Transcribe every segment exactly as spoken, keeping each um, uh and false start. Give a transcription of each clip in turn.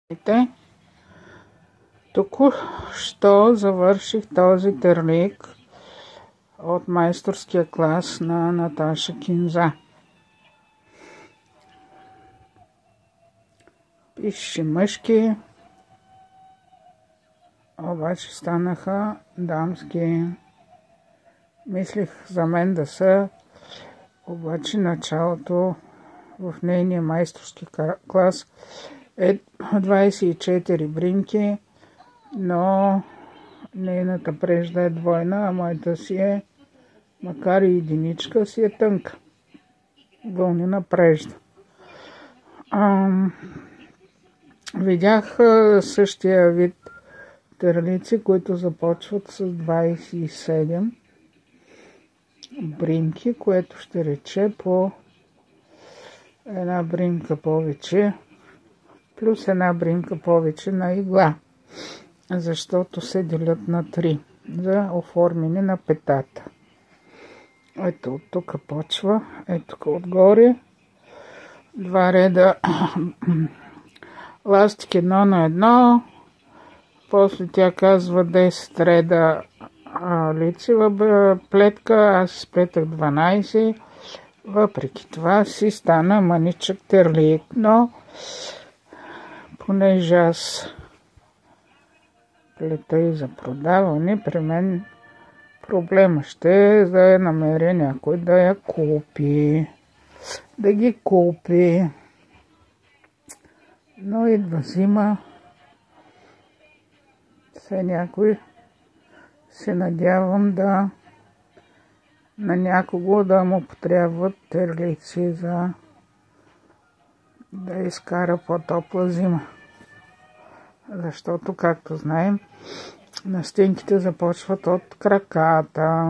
Здравейте! Току-що завърших този терлик от майсторския клас на Наташа Кинза. Пише мъжки, обаче станаха дамски. Мислих за мен да са, обаче началото в нейния майсторски клас е двайсет и четири бринки, но нейната прежда е двойна, а моята си е, макар и единичка, си е тънка. Вълнена прежда. Ам, видях същия вид терлици, които започват с двайсет и седем бринки, което ще рече по една бринка повече, плюс една бринка повече на игла, защото се делят на три за оформяне на петата. Ето от тук почва, ето тук отгоре, два реда ластик едно на едно, после тя казва десет реда лицева плетка, аз сплетах дванайсет, въпреки това си стана маничък терлик, но понеже аз плета и за продаване, при мен проблема ще е да я намеря някой да я купи, да ги купи. Но идва зима, все някой се надявам да на някого да му потребват терлици за да изкара по-топла зима. Защото, както знаем, настинките започват от краката.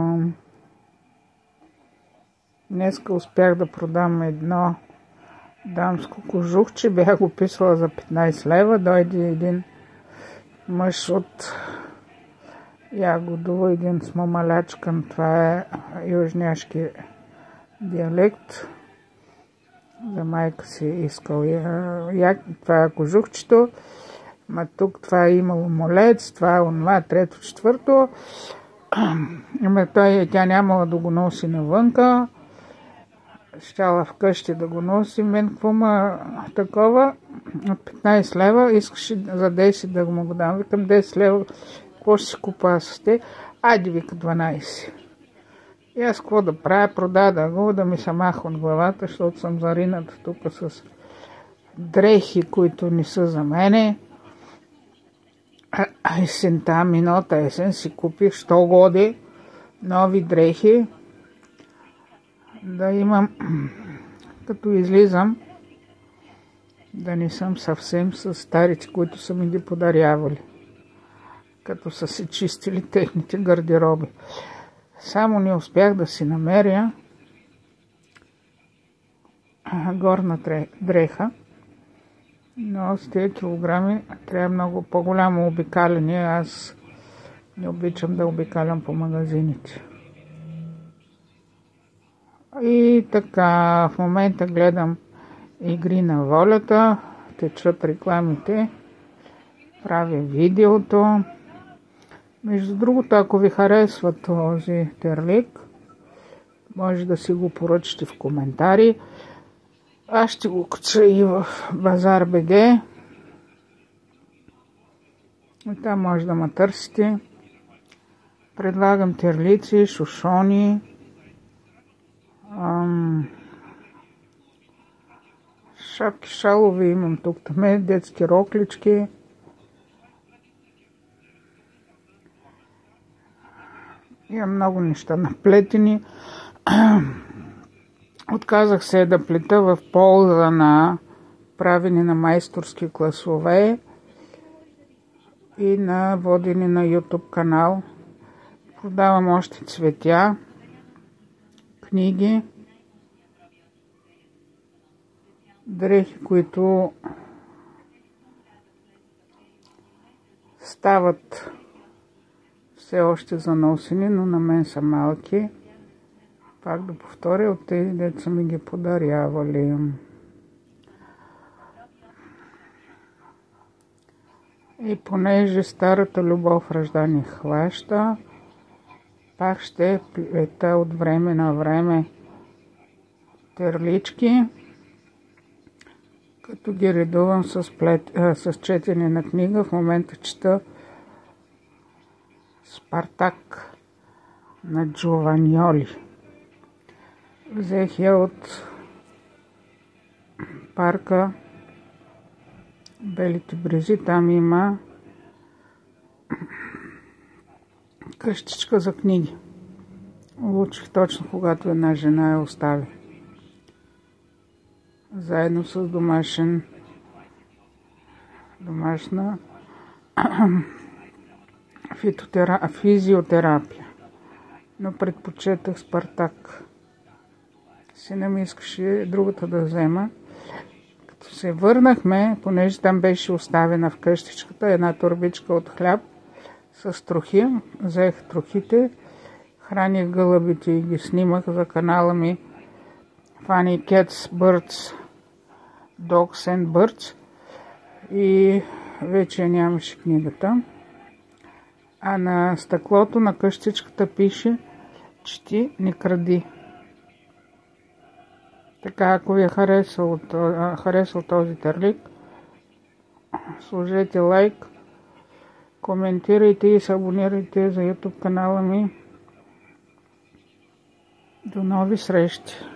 Днеска успях да продам едно дамско кожухче, бях го писала за петнайсет лева, дойде един мъж от Ягодово, един с мамалячкан, това е южняшки диалект. За майка си искал я, това е кожухчето, ма тук това е имало молец, това е онова, трето, четвърто. Ама той, тя нямала да го носи навънка, щяла вкъщи да го носи. Мен какво ма такова, от петнайсет лева, искаше за десет да му го дам. Викам десет лева, какво ще си купа с те? Айде, вика дванайсет. И аз какво да правя, продада го, да ми се маха от главата, защото съм зарината тук с дрехи, които не са за мене. А, а есента, миналата есен си купих що годи нови дрехи, да имам, като излизам, да не съм съвсем с старите, които са ми ги подарявали, като са си чистили техните гардероби. Само не успях да си намеря горна дреха, но с тези килограми трябва много по-голямо обикаляне. Аз не обичам да обикалям по магазините. И така, в момента гледам Игри на волята, течат рекламите, правя видеото. Между другото, ако ви харесва този терлик, може да си го поръчате в коментари. Аз ще го кача и в Базар БГ. И там може да ме търсите. Предлагам терлици, шушони, ам, шапки, шалове имам тук, там детски роклички. Имам много неща наплетени. Отказах се да плета в полза на правене на майсторски класове и на водене на YouTube канал. Продавам още цветя, книги, дрехи, които стават все още за носени, но на мен са малки. Пак да повторя, от тези деца ми ги подарявали. И понеже старата любов ражда ни хваща, пак ще плета от време на време терлички, като ги редувам с, плет, а, с четене на книга. В момента чета Спартак на Джованьоли. Взех я от парка Белите брези. Там има къщичка за книги. Улучих точно когато една жена я остави. Заедно с домашен, домашна фитотера... физиотерапия. Но предпочетах Спартак. Сина ми искаше другата да взема. Като се върнахме, понеже там беше оставена в къщичката една торбичка от хляб с трохи, взех трохите, храних гълъбите и ги снимах за канала ми Funny Cats, Birds, Dogs and Birds, и вече нямаше книгата. А на стъклото на къщичката пише "Чети, не кради". Така, ако ви е харесал, харесал този терлик, сложете лайк, коментирайте и се абонирайте за YouTube канала ми. До нови срещи!